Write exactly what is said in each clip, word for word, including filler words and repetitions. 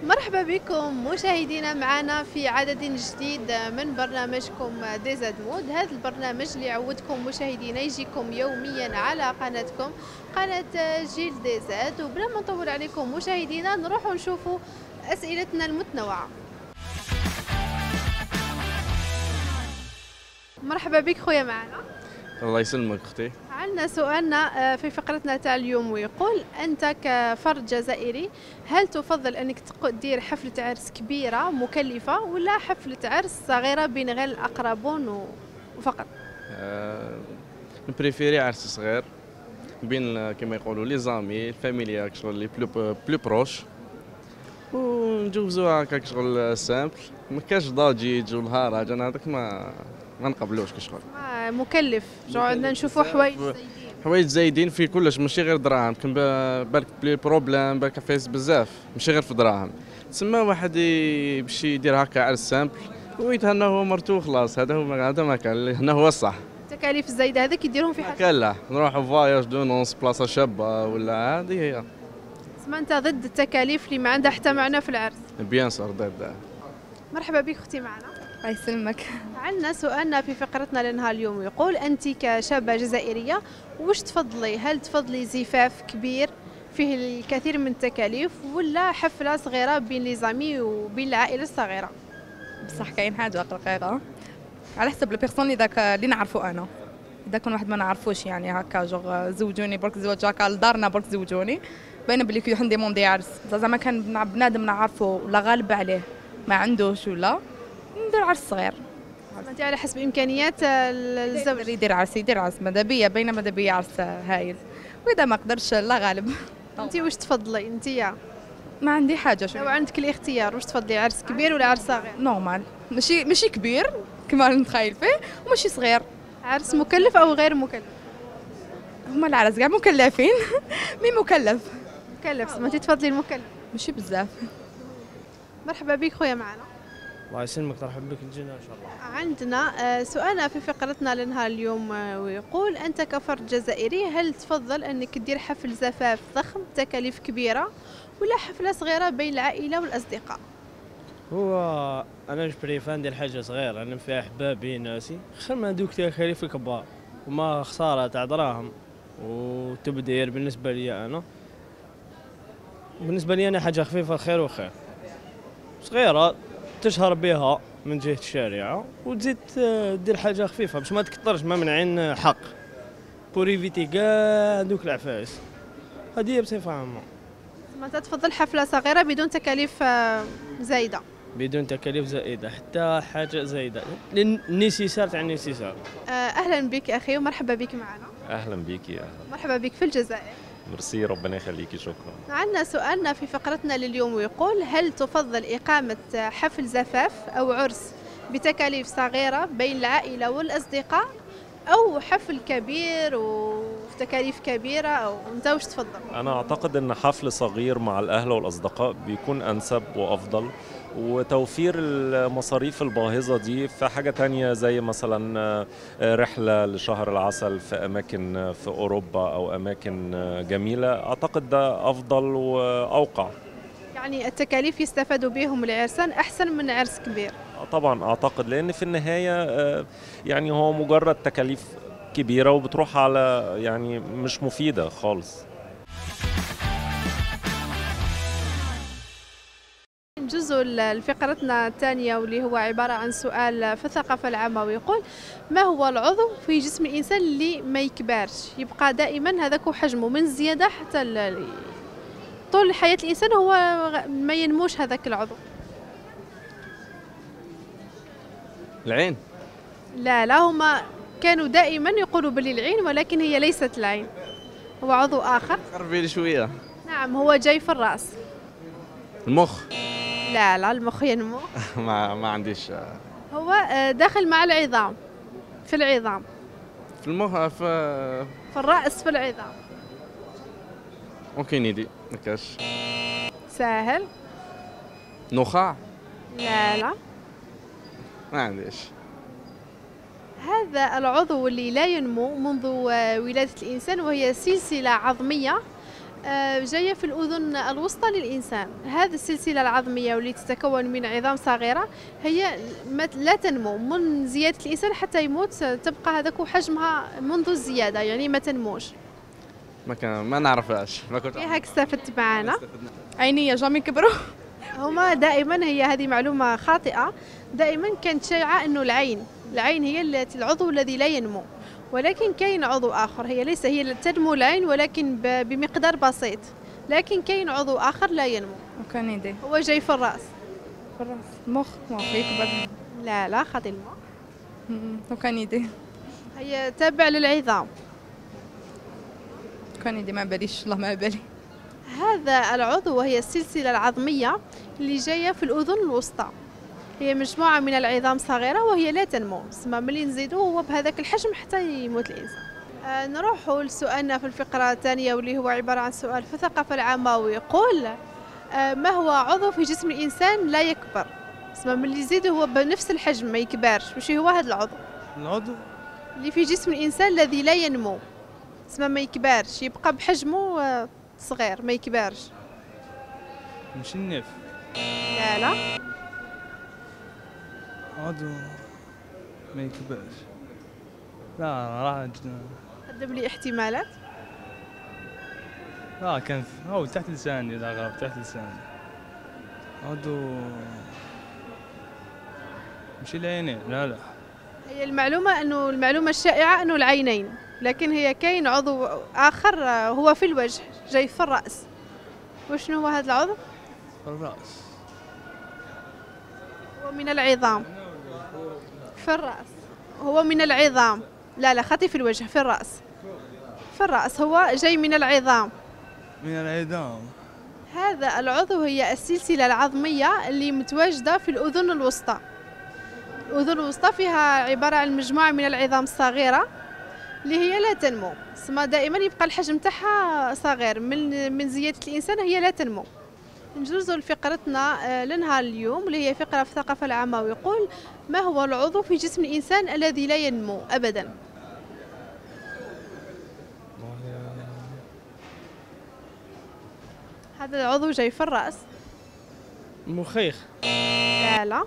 مرحبا بكم مشاهدينا معنا في عدد جديد من برنامجكم دي زاد مود. هذا البرنامج اللي يعودكم مشاهدينا يجيكم يوميا على قناتكم قناة جيل دي زاد. وبلا ما نطول عليكم مشاهدينا نروحوا نشوفوا أسئلتنا المتنوعة. مرحبا بك خويا معنا. الله يسلمك اختي. عندنا سؤالنا في فقرتنا تاع اليوم ويقول انت كفرد جزائري هل تفضل انك دير حفلة عرس كبيرة مكلفة ولا حفلة عرس صغيرة بين غير الاقربون وفقط؟ أه نبريفيري عرس صغير بين كما يقولوا لي زامي الفاميليا شغل لي بلو بلو بروش ونجوزوها هكاك شغل سامبل، ما كاش ضاجيج والهرج انا هذاك ما ما نقبلوش كشغل آه مكلف. جو عندنا نشوفوا حوايج زايدين حوايج زايدين في كلش، ماشي غير دراهم، كان بالك بلي بروبليم بالك فايس بزاف ماشي غير في دراهم. تسمى واحد يمشي يدير هكا عرس سامبل ويتهنى هو مرتو خلاص. هذا هو هذا ما كان، هنا هو الصح. التكاليف الزايده هذاك يديرهم في حاجه كان لا نروحوا فواياج دو نونس بلاصه شابه ولا هذه هي. تسمى انت ضد التكاليف اللي ما عندها حتى معنى في العرس؟ بيان سور ضد. مرحبا بك اختي معنا. الله يسلمك. عندنا سؤالنا في فقرتنا لنهار اليوم يقول انت كشابه جزائريه واش تفضلي؟ هل تفضلي زفاف كبير فيه الكثير من التكاليف ولا حفله صغيره بين لي زامي وبين العائله الصغيره؟ بصح كاين حاجه رقيقه على حسب البيرسون اللي داك اللي نعرفه انا. اذا كان واحد ما نعرفوش يعني هكا جوغ زوجوني برك زواج هكا لدارنا برك زوجوني باينه بلي كي عندي موندي عرس زعما كان بنادم نعرفه ولا غالب عليه ما عندوش ولا ندير عرس صغير. انت على حسب امكانيات الزوج يدير عرس يدير عرس ماذا بيا باينه ماذا بيا عرس هايل، واذا ما قدرش لا غالب. انت واش تفضلي انت؟ يا ما عندي حاجه شو لو عندك الاختيار واش تفضلي، عرس كبير ولا عرس صغير؟ نورمال، ماشي ماشي كبير كما نتخيل فيه وماشي صغير. عرس مكلف او غير مكلف؟ هما العرس كاع مكلفين مي مكلف مكلف. ما انت تفضلي المكلف؟ ماشي بزاف. مرحبا بك خويا معنا. الله يسلمك، ترحب بك نجينا ان شاء الله. عندنا سؤالنا في فقرتنا لنهار اليوم ويقول انت كفرد جزائري هل تفضل انك دير حفل زفاف ضخم تكاليف كبيره ولا حفله صغيره بين العائله والاصدقاء؟ هو انا نبريفا ندير حاجه صغيره انا فيها احبابي ناسي خير ما دوك تكاليف كبار وما خساره تاع دراهم وتبذير. بالنسبه لي انا بالنسبه لي انا حاجه خفيفه خير وخير، صغيره تشهر بها من جهه الشارعه وتزيد دير حاجه خفيفه باش ما تكثرش، ما منعين حق بوريفيتي كاع دوك العفايس. هذه هي بصفه عامه. ما انت تفضل حفله صغيره بدون تكاليف زايده؟ بدون تكاليف زائده، حتى حاجه زايده النيسيسار تاع النيسيسار. اهلا بك اخي ومرحبا بك معنا. اهلا بك يا مرحبا بك في الجزائر. ميرسي ربنا يخليكي شكرا. عندنا سؤالنا في فقرتنا لليوم ويقول هل تفضل إقامة حفل زفاف أو عرس بتكاليف صغيرة بين العائلة والأصدقاء أو حفل كبير وتكاليف كبيرة؟ أو أنت وش تفضل؟ أنا أعتقد أن حفل صغير مع الأهل والأصدقاء بيكون أنسب وأفضل، وتوفير المصاريف الباهظة دي في حاجة تانية زي مثلا رحلة لشهر العسل في أماكن في أوروبا أو أماكن جميلة، أعتقد ده أفضل وأوقع. يعني التكاليف يستفادوا بهم العرسان أحسن من عرس كبير؟ طبعا أعتقد، لأن في النهاية يعني هو مجرد تكاليف كبيرة وبتروح على يعني مش مفيدة خالص. جزء لفقرتنا الثانية واللي هو عبارة عن سؤال في الثقافة العامة ويقول ما هو العضو في جسم الإنسان اللي ما يكبرش يبقى دائما هذاك حجمه من الزيادة حتى طول حياة الإنسان هو ما ينموش هذاك العضو؟ العين؟ لا لا، هما كانوا دائما يقولوا بلي العين ولكن هي ليست العين، هو عضو آخر. قربي لي شوية. نعم هو جاي في الرأس. المخ؟ لا لا المخ ينمو. ما ما عنديش. هو داخل مع العظام، في العظام. في المخ في في الرأس في العظام. ممكن يدي ما كاش. ساهل. نخاع؟ لا لا ما عنديش. هذا العضو اللي لا ينمو منذ ولادة الإنسان وهي سلسلة عظمية آه، جاية في الأذن الوسطى للإنسان. هذه السلسلة العظمية واللي تتكون من عظام صغيرة هي ما- لا تنمو من زيادة الإنسان حتى يموت، تبقى هذاك حجمها منذ الزيادة، يعني ما تنموش. ما كان ما نعرفهاش، ما كنت هيك استفدت معنا. عينيا جامي كبروا. هما دائما، هي هذه معلومة خاطئة، دائما كانت شائعة أنه العين العين هي التي- العضو الذي لا ينمو، ولكن كاين عضو آخر، هي ليس هي التي تنمو العين ولكن ب- بمقدار بسيط، لكن كاين عضو آخر لا ينمو، وكان يدي هو جاي في الرأس. في الراس المخ ما في يكبر. لا لا خاطي الماء، م- وكان يدي هي تابع للعظام. وكان يدي ما باليش الله ما بالي. هذا العضو وهي السلسلة العظمية اللي جاية في الأذن الوسطى، هي مجموعة من العظام صغيرة وهي لا تنمو، سما ملي نزيدوه هو بهذاك الحجم حتى يموت الإنسان. آه نروحوا لسؤالنا في الفقرة الثانية واللي هو عبارة عن سؤال في الثقافة العامة، ويقول آه ما هو عضو في جسم الإنسان لا يكبر؟ سما ملي يزيدو هو بنفس الحجم ما يكبرش، وش هو هذا العضو؟ العضو اللي في جسم الإنسان الذي لا ينمو، سما ما يكبرش، يبقى بحجمه آه صغير ما يكبرش. مش النف. لا لا عضو ما يكبرش. لا راح أج- قدم لي احتمالات. لا كان في- هو تحت لساني، إذا غلط تحت لساني. عضو مش العينين. لا لا هي المعلومة أنه المعلومة الشائعة أنه العينين، لكن هي كاين عضو آخر آه، هو في الوجه جاي في الرأس. وشنو هو هذا العضو؟ الرأس. هو من العظام. في الرأس هو من العظام. لا لا خطي في الوجه، في الرأس. في الرأس هو جاي من العظام. من العظام. هذا العضو هي السلسلة العظمية اللي متواجدة في الأذن الوسطى. الأذن الوسطى فيها عبارة عن مجموعة من العظام الصغيرة اللي هي لا تنمو، سما دائما يبقى الحجم تاعها صغير، من من زيادة الإنسان هي لا تنمو. نجوزوا لفقرتنا آه، لنهار اليوم اللي هي فقرة في الثقافة العامة، ويقول ما هو العضو في جسم الإنسان الذي لا ينمو أبدا؟ هذا العضو جاي في الرأس. مخيخ. لا لا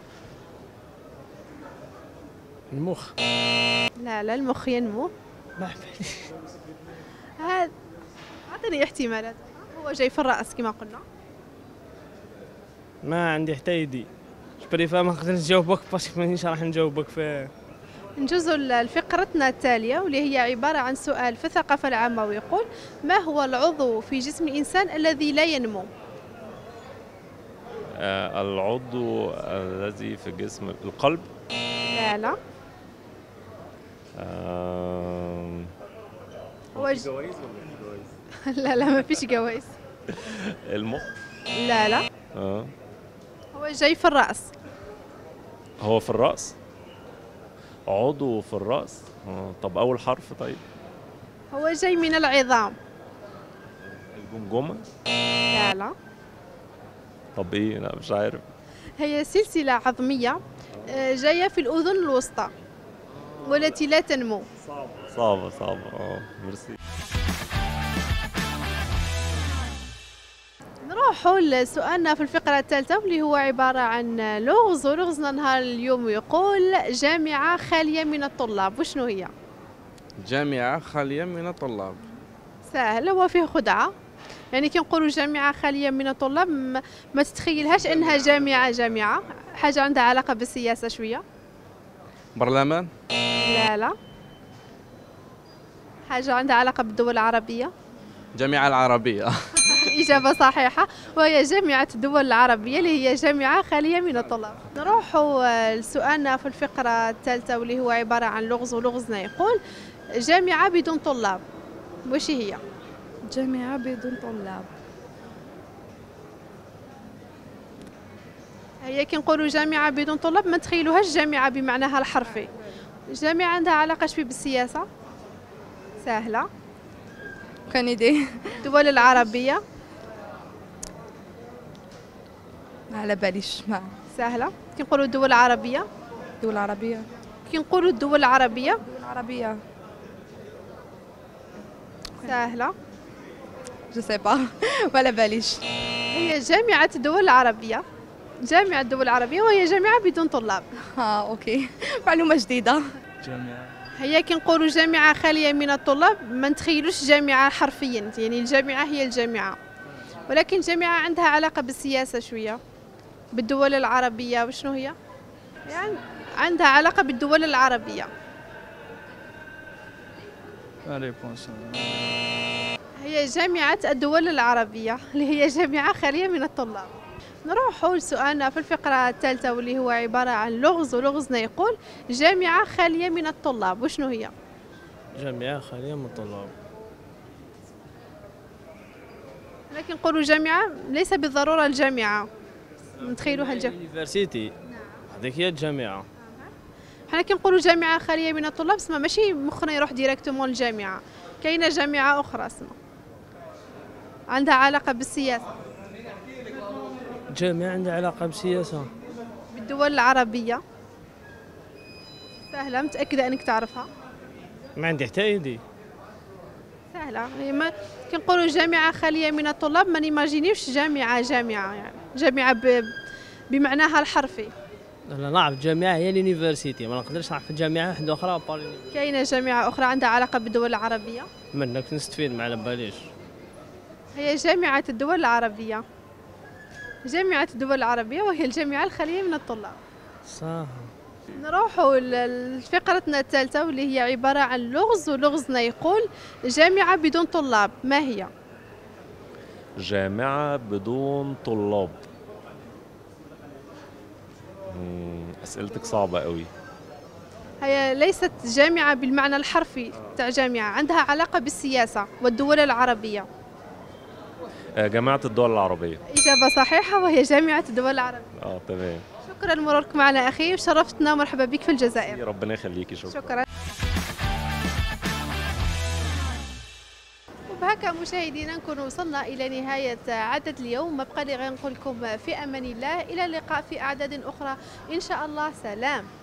المخ. لا لا المخ ينمو. ما بالي. هذا أعطيني احتمالات. هو جاي في الرأس كما قلنا. ما عندي حتى يدي. جبري ما قدرتش نجاوبك باسكو مانيش راح نجاوبك في. نجوزوا لفقرتنا التالية واللي هي عبارة عن سؤال في الثقافة العامة، ويقول ما هو العضو في جسم الإنسان الذي لا ينمو؟ آه، العضو الذي في جسم القلب. لا لا آم، هو ج... لا لا ما فيش جوائز. المخ. لا لا آه. هو جاي في الرأس. هو في الرأس. عضو في الرأس. آه. طب أول حرف طيب. هو جاي من العظام. الجمجمة. لا لا طب إيه؟ لا مش عارف. هي سلسلة عظمية آه، جاية في الأذن الوسطى والتي لا تنمو. صعبة صعبة. اه ميرسي. نروحوا لسؤالنا في الفقرة الثالثة واللي هو عبارة عن لغز، ولغزنا نهار اليوم يقول جامعة خالية من الطلاب، وشنو هي؟ جامعة خالية من الطلاب. سهل، هو فيه خدعة، يعني كي نقولوا جامعة خالية من الطلاب ما, ما تتخيلهاش انها جامعة جامعة، حاجة عندها علاقة بالسياسة شوية. برلمان. لا لا حاجة عندها علاقة بالدول العربية. جامعة العربية. إجابة صحيحة، وهي جامعة الدول العربية اللي هي جامعة خالية من الطلاب. نروحوا لسؤالنا في الفقرة الثالثة واللي هو عبارة عن لغز، ولغزنا يقول جامعة بدون طلاب، وش هي؟ جامعة بدون طلاب. هي كي نقولوا جامعة بدون طلاب ما تخيلوهاش جامعة بمعناها الحرفي، جامعة عندها علاقة شوي بالسياسة. سهلة. كان يدي الدول العربية. ما على باليش. ما سهلة. كي نقولوا الدول العربية. دول عربية. كي نقولوا الدول العربية. دول عربية. سهلة. جو سي با ما على باليش. هي جامعة الدول العربية، جامعة الدول العربية وهي جامعة بدون طلاب. اه اوكي معلومة جديدة. جامعة هي كي نقولوا جامعة خالية من الطلاب ما نتخيلوش جامعة حرفيا، يعني الجامعة هي الجامعة، ولكن جامعة عندها علاقة بالسياسة شوية، بالدول العربية. وشنو هي؟ يعني عندها علاقة بالدول العربية. ريبونس. هي جامعة الدول العربية اللي هي جامعة خالية من الطلاب. نروحوا لسؤالنا في الفقرة الثالثة واللي هو عبارة عن لغز، ولغزنا يقول جامعة خالية من الطلاب، وشنو هي؟ جامعة خالية من الطلاب. لكن نقولوا جامعة ليس بالضرورة الجامعة نتخيلوها الجامعة. يونيفرسيتي هذيك هي الجامعة. حنا كي نقولوا جامعة خالية من الطلاب سما ماشي مخنا يروح ديريكتومون للجامعة، كاينة جامعة أخرى سما عندها علاقة بالسياسة. جامعة عندها علاقة بالسياسة. بالدول العربية. سهلة، متأكدة أنك تعرفها. ما عندي حتى ايدي. سهلة، هي ما كي نقولوا جامعة خالية من الطلاب ما نيماجينيوش جامعة جامعة يعني جامعة ب... بمعناها الحرفي. انا نعرف الجامعة هي اليونيفرسيتي، ما نقدرش نعرف جامعة واحدة أخرى بار. كاينة جامعة أخرى عندها علاقة بالدول العربية. منك نستفيد ما على باليش. هي جامعة الدول العربية، جامعة الدول العربية وهي الجامعة الخالية من الطلاب. صح. نروحوا لفقرتنا الثالثة واللي هي عبارة عن لغز، ولغزنا يقول جامعة بدون طلاب، ما هي؟ جامعة بدون طلاب. مم، أسئلتك صعبة قوي. هي ليست جامعة بالمعنى الحرفي تاع جامعة، عندها علاقة بالسياسة والدول العربية. آه، جامعة الدول العربية. إجابة صحيحة وهي جامعة الدول العربية. اه تمام. شكرا لمرورك معنا أخي، وشرفتنا ومرحبا بك في الجزائر. ربنا يخليكي. شكرا. شكرا. وبهكا مشاهدينا نكون وصلنا إلى نهاية عدد اليوم، ما بقى لي غير نقول لكم في أمان الله، إلى اللقاء في أعداد أخرى إن شاء الله. سلام.